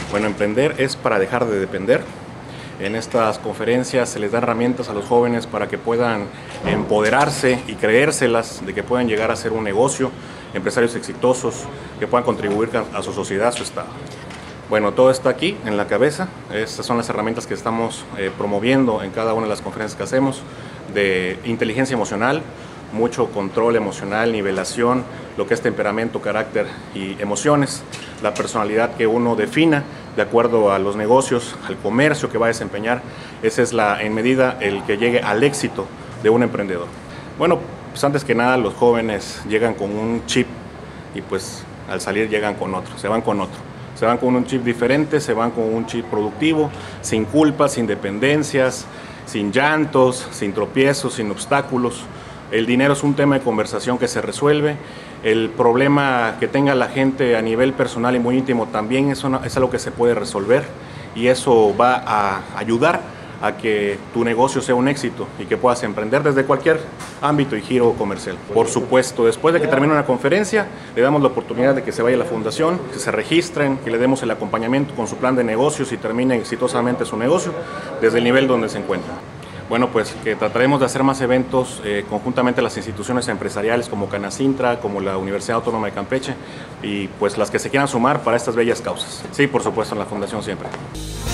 Bueno, emprender es para dejar de depender. En estas conferencias se les da herramientas a los jóvenes para que puedan empoderarse y creérselas de que puedan llegar a ser un negocio, empresarios exitosos, que puedan contribuir a su sociedad, a su estado. Bueno, todo está aquí en la cabeza. Estas son las herramientas que estamos promoviendo en cada una de las conferencias que hacemos, de inteligencia emocional, mucho control emocional, nivelación, lo que es temperamento, carácter y emociones, la personalidad que uno defina de acuerdo a los negocios, al comercio que va a desempeñar. Esa es en medida el que llegue al éxito de un emprendedor. Bueno, pues antes que nada los jóvenes llegan con un chip y pues al salir llegan con otro, se van con otro. Se van con un chip diferente, se van con un chip productivo, sin culpas, sin dependencias, sin llantos, sin tropiezos, sin obstáculos. El dinero es un tema de conversación que se resuelve. El problema que tenga la gente a nivel personal y muy íntimo también es algo que se puede resolver, y eso va a ayudar a que tu negocio sea un éxito y que puedas emprender desde cualquier ámbito y giro comercial. Por supuesto, después de que termine una conferencia, le damos la oportunidad de que se vaya a la fundación, que se registren, que le demos el acompañamiento con su plan de negocios y termine exitosamente su negocio desde el nivel donde se encuentra. Bueno, pues que trataremos de hacer más eventos conjuntamente las instituciones empresariales como Canacintra, como la Universidad Autónoma de Campeche, y pues las que se quieran sumar para estas bellas causas. Sí, por supuesto, en la fundación siempre.